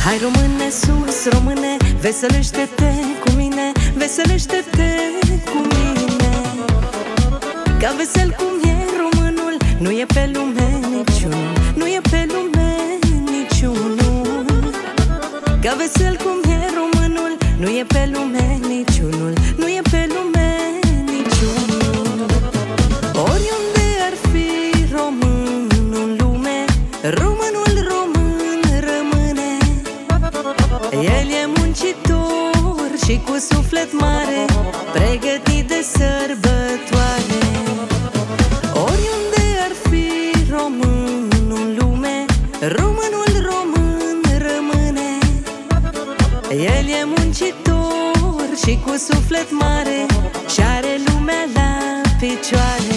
Hai române sus, române, veselește-te cu mine, veselește-te cu mine. Ca vesel cum e românul, nu e pe lume niciunul, nu e pe lume niciunul. Ca vesel cum e românul, nu e pe lume niciunul, nu e pe lume niciunul. Oriunde ar fi român în lume, românul român rămâne. El e muncitor și cu suflet mare, pregătit de sărbătoare. Oriunde ar fi român în lume, românul român rămâne. El e muncitor și cu suflet mare, și are lumea la picioare.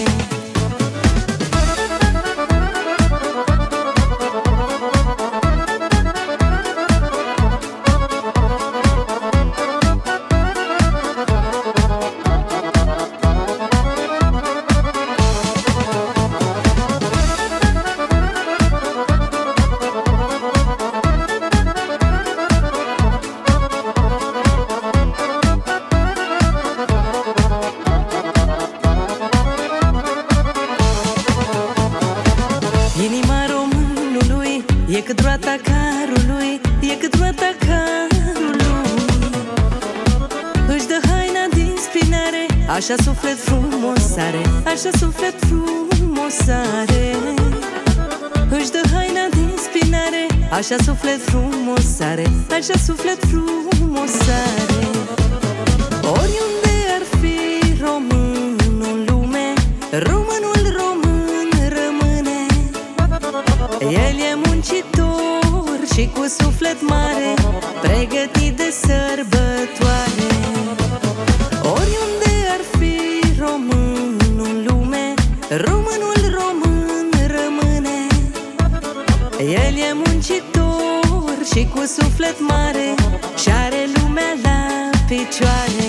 Inima românului e cât roata carului, e cât roata carului. Își dă haina din spinare, așa suflet frumos are, așa suflet frumos are. Își dă haina din spinare, așa suflet frumos are, așa suflet frumos are. Oriunde ar fi român în lume, românul român rămâne. El e muncitor și cu suflet mare, pregătit de sărbătoare. Oriunde ar fi român în lume, românul român rămâne. El e muncitor și cu suflet mare, și are lumea la picioare.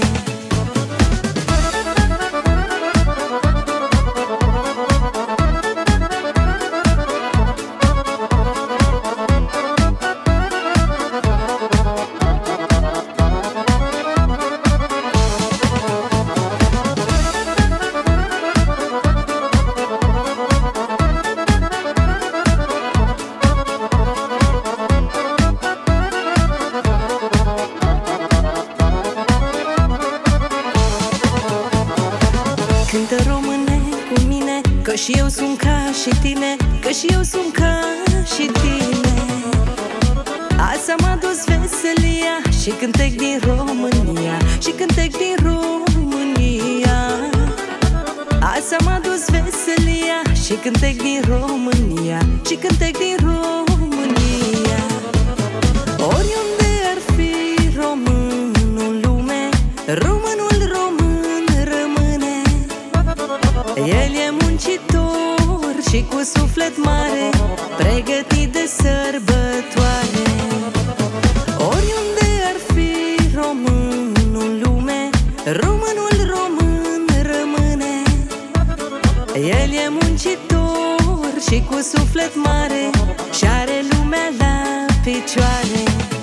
Cântă române cu mine, că și eu sunt ca și tine, că și eu sunt ca și tine. Azi am adus veselia și cântec din România, și cântec din România. Azi am adus veselia și cântec din România, și cântec din România. Oriunde ar fi român în lume, românul român rămâne. El e muncitor și cu suflet mare, pregătit de sărbătoare. Oriunde ar fi român în lume, românul român rămâne. El e muncitor și cu suflet mare, și are lumea la picioare.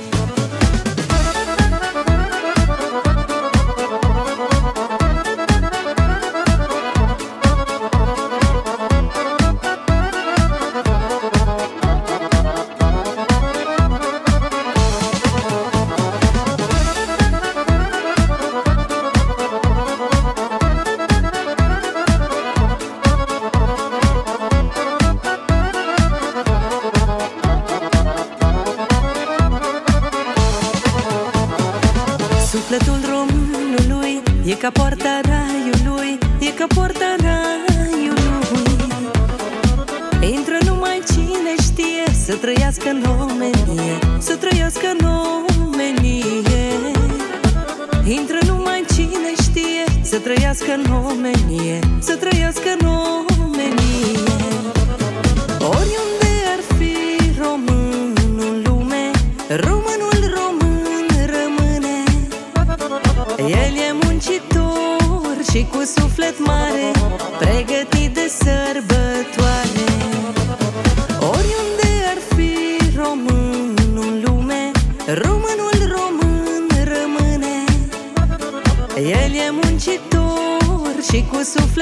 Sufletul românului e ca poarta raiului, e ca poarta raiului. Intră numai cine știe, să trăiască în omenie, să trăiască în omenie. Intră numai cine știe, să trăiască în omenie, să trăiască în omenie. Oriunde ar fi român în lume, românul român rămâne. El e muncitor și cu suflet mare, pregătit de sărbătoare. Oriunde ar fi român în lume,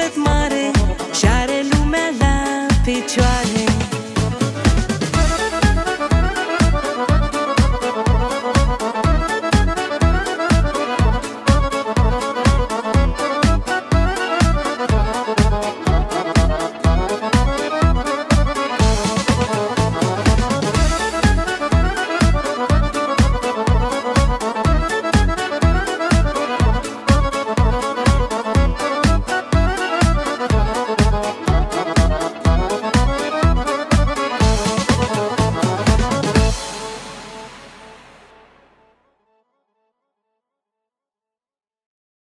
tot mare și are lumea la picioare.